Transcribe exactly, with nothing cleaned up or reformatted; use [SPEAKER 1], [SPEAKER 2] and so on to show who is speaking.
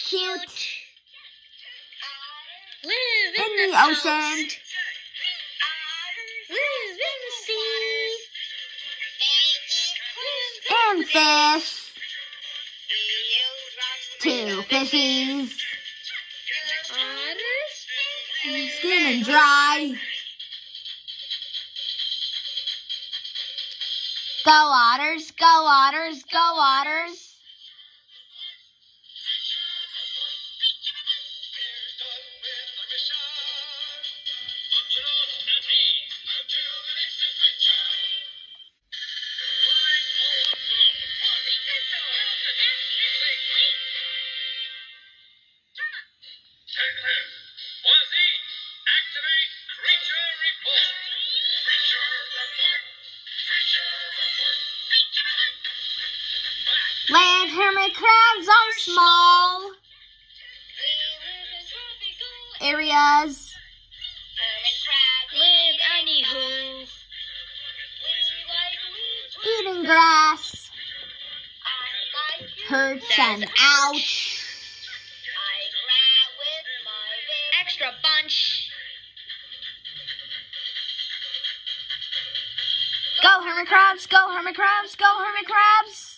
[SPEAKER 1] cute.
[SPEAKER 2] Live in,
[SPEAKER 1] In
[SPEAKER 2] the,
[SPEAKER 1] the
[SPEAKER 2] coast.
[SPEAKER 1] ocean.
[SPEAKER 2] Live in the sea.
[SPEAKER 1] And fish. Two fishies.
[SPEAKER 2] Otters.
[SPEAKER 1] Skin and dry. Go Otters, go Otters, go Otters. Land hermit crabs are small areas.
[SPEAKER 2] Live anywho.
[SPEAKER 1] Eating grass. Hurts and ouch.
[SPEAKER 2] Extra bunch.
[SPEAKER 1] Go hermit crabs, go hermit crabs, go hermit crabs.